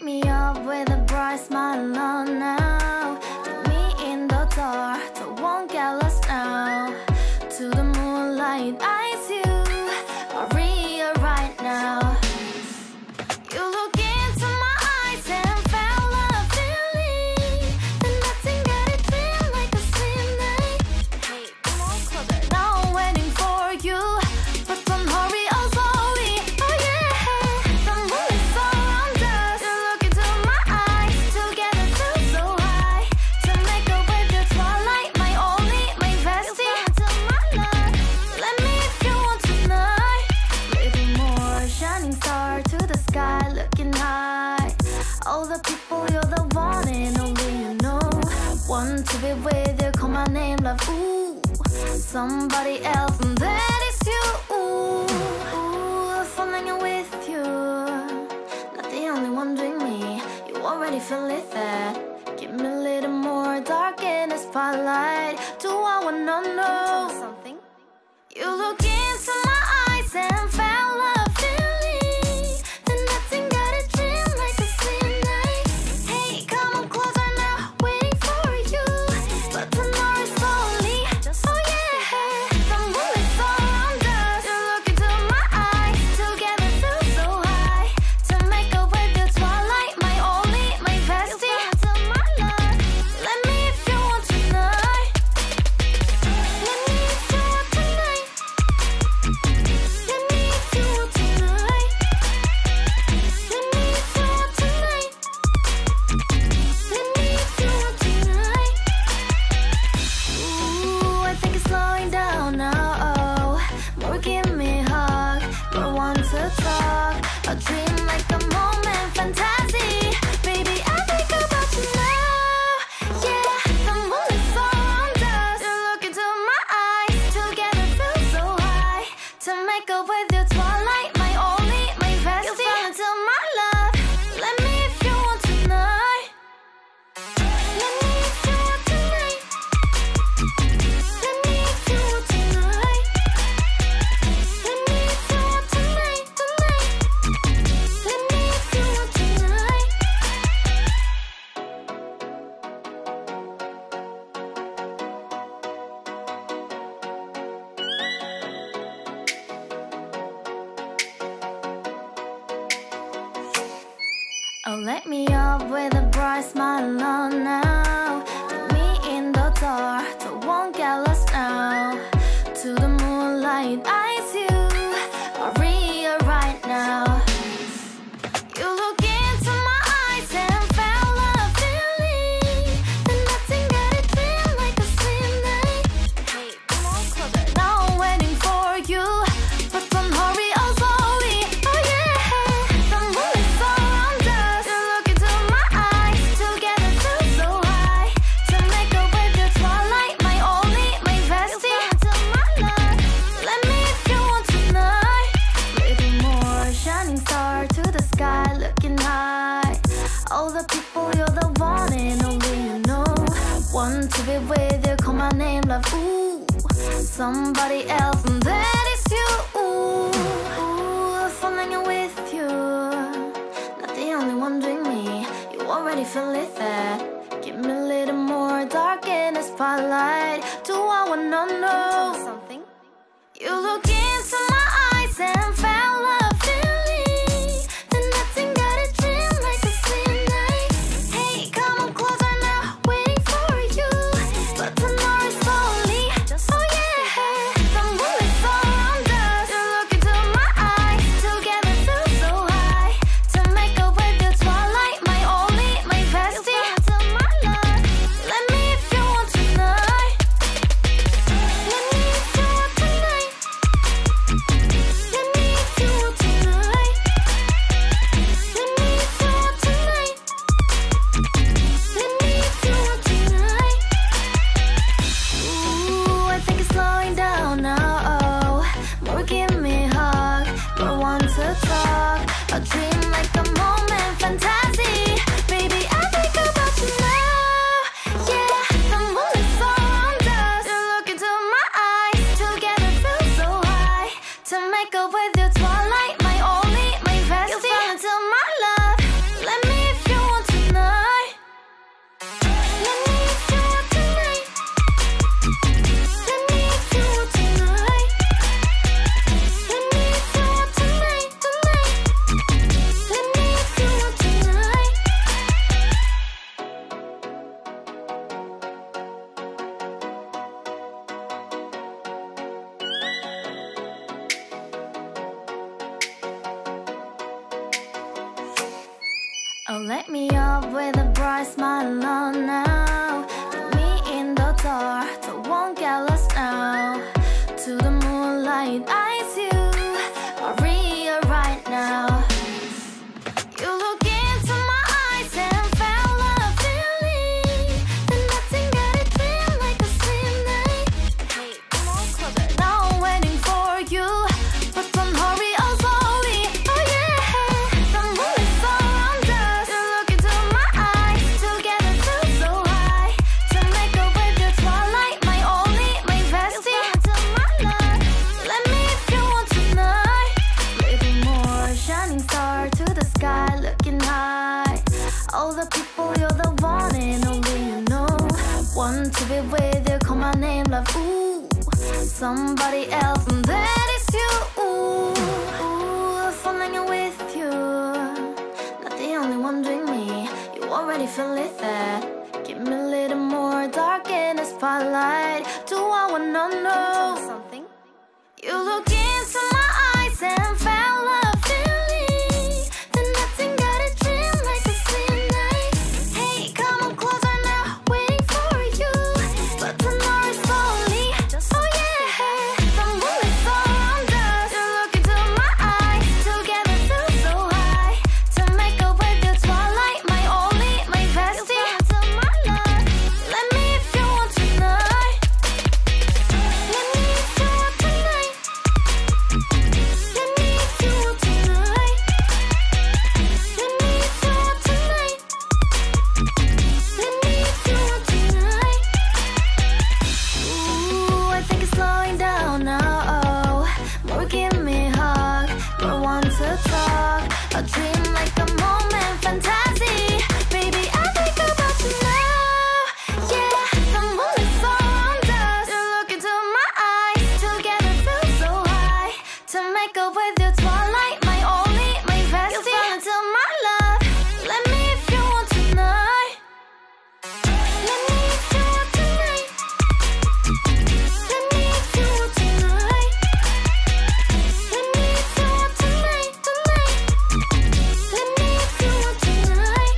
light me up with a bright smile on now. Put me in the dark, so won't get lost now. To the moonlight, eyes you, Maria right now. You look into my eyes and felt a feeling that nothing got it feel like a slim night. Hey, come on closer, now I'm waiting for you, but don't hurry, oh slowly. Oh yeah, the moon is around us. You look into my eyes, together feel so high. To make a with the twilight, my only, my bestie. To my love, let me if you want tonight. Little more shining star to the sky, looking high. All the people, you're the one and only you know. Want to be with you, call my name, love, ooh. Somebody else, and that is you, ooh. Falling in with you, not the only one doing me. You already feel it there. Give me a little more dark in the spotlight. Do I wanna know something? You look into my eyes and felt a feeling that nothing got a dream like a slim night. Hey, come on closer now, waiting for you, but tonight is slowly. Oh yeah, the moon is around us. You look into my eyes, together feel so high. To make a with the twilight, my only, my bestie. To my love, let me if you want tonight. Let me if you want tonight. Let me if you want tonight. Let me if you want tonight. Let me if you want tonight. Ooh, I think it's slowing down now. Oh, more give me a hug, more want to talk. A dream like a moment, fantasy. Baby, I think about you now. Yeah, the moon is around us. You look into my eyes, together feel so high. To make up with your twilight, my only, my bestie. You fell into my love. Let me if you want tonight. Let me if you want tonight. Let me if you want tonight. Let me if you want tonight, tonight. Let me if you want tonight. Oh, light me up with a bright smile on now. Put me in the dark, so won't get lost now. To the moonlight, eyes you, Maria right now. You look into my eyes and felt a feeling that nothing got it feel like a slim night. Hey, come on closer, now I'm waiting for you, but don't hurry, oh slowly. Oh yeah, the moon is around us. You look into my eyes, together feel so high. To make a with the twilight, my only, my bestie. To my love, let me if you want tonight. Little more shining star to the sky, looking high. All the people, you're the one and only you know. Want to be with you, call my name, love, ooh. Somebody else, and that is you, ooh. Falling in with you, not the only one doing me. You already feel it there. Give me a little more dark in the spotlight. Do I wanna know something? You look into my eyes and felt a feeling that nothing got a dream like a slim night. Hey, come on closer now, waiting for you, but tonight is slowly. Oh yeah, the moon is around us. You look into my eyes, together feel so high. To make a with the twilight, my only, my bestie. To my love, let me if you want tonight. Let me if you want tonight. up with a bright smile on now. Put me in the dark, so won't get lost now. To the moonlight, eyes you are real right now. You look into my eyes and felt a feeling that nothing got it feel like a slim night. Hey, come on closer. Now I'm waiting for you, but don't hurry, oh slowly. Oh yeah, the moon is around us. You look into my eyes, together feel so high. To make a way through twilight, my only, my bestie. To my love, let me if you want tonight. Little more shining star to the sky, looking high. All the people, you're the one and only you know. Want to be with you, call my name, love. Ooh, somebody else, and that is you. Ooh, falling in with you. Not the only one doing me. You already feel it there. Give me a little more dark in the spotlight. Do I wanna know something? You look into my eyes and felt a feeling that nothing got a dream like a slim night. Hey, come on closer now, waiting for you, but tomorrow slowly. Oh yeah, the moon is around us. You look into my eyes, together feel so high. To make a way through twilight, my only, my bestie. To my love, let me if you want tonight. Let me if you want tonight. Let me if you want tonight. Let me if you want tonight. Let me if you want tonight. Ooh, I think it's slowing down now. Oh, more give me a hug, more want to talk. A dream like a moment, fantasy. Baby, I think about you now. Yeah, the moon is around us. You look into my eyes, together feel so high. To make a way through twilight, my only, my bestie. You fell into my love. Let me if you want tonight. Let me if you want tonight. Let me if you want tonight. Let me if you want tonight, tonight. Let me if you want tonight.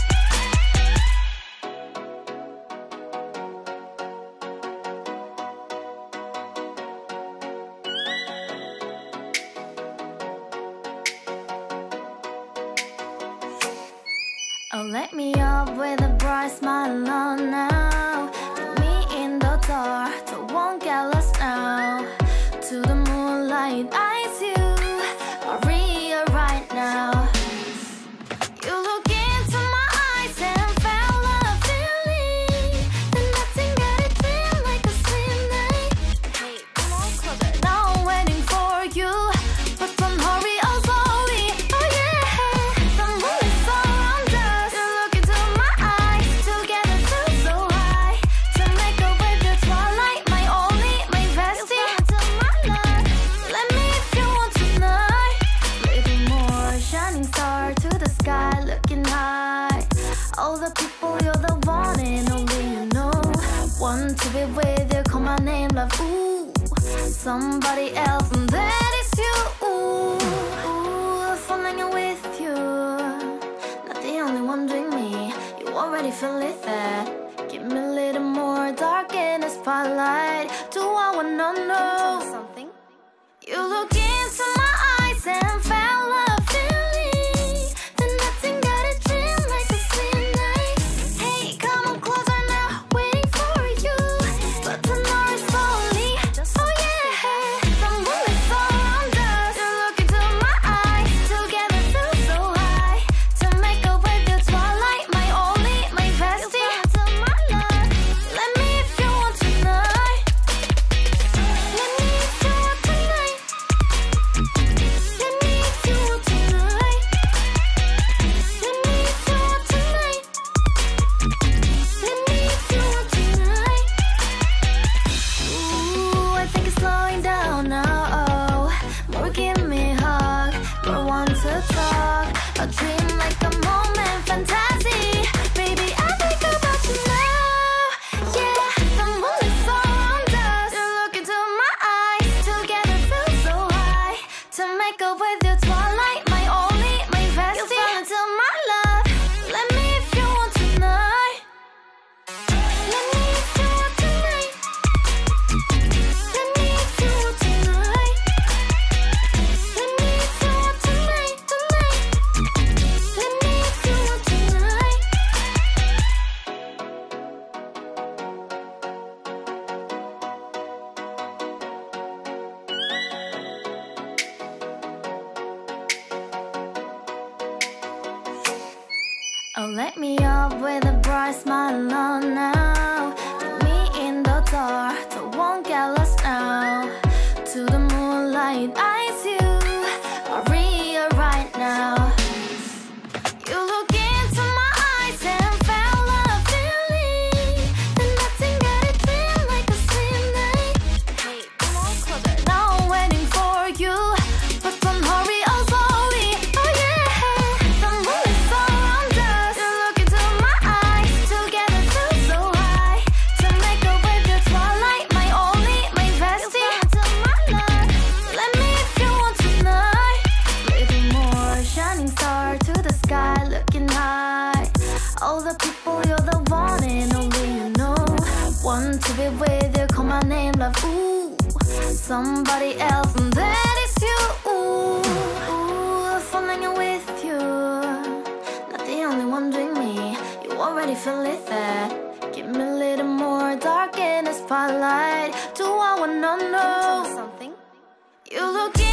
Oh, let me up with a bright smile on now. Put me in the dark, so won't get lost now. To the moonlight, eyes you are real right now. You look into my eyes and felt a feeling that nothing got it feel like a slim night. Hey, come on closer. Now I'm waiting for you, but don't hurry, oh slowly. Oh yeah, the moon is around us. You look into my eyes, together feel so high. To make a way through twilight, my only, my bestie. To my love, let me if you want tonight. Little more shining star to the sky, looking high. All the people, you're the one and only you know. Want to be with you, call my name, love. Ooh, somebody else, and that is you. Ooh, falling in with you. Not the only one doing me. You already feel it there. Give me a little more dark in the spotlight. Do I wanna know something? You look into my eyes and felt a feeling that nothing got a dream like a slim night. Hey, come on closer now, waiting for you, but tomorrow slowly. Oh yeah, the moon is around us. You look into my eyes, together feel so high. To make a way through twilight, my only, my bestie. To my love, let me if you want tonight. Let me if you Light me up with a bright smile on now. Put me in the dark, so won't get lost now. To the moonlight, eyes you are real right now. You look into my eyes and felt a feeling that nothing got it feel like a same night. Hey, come on closer. Now I'm waiting for you, but don't hurry, oh slowly. Oh yeah, the moon is around us. You look into my eyes, together feel so high. To make a way the twilight, my only, my bestie. Let me if you want tonight. Little more shining star to the sky, looking high. All the people, you're the one and only you know. Want to be with you, call my name, love, ooh. Somebody else, and that is you, ooh. Falling with you, not the only one doing me. You already feel it there. Give me a little more dark in the spotlight. Do I wanna know something? You look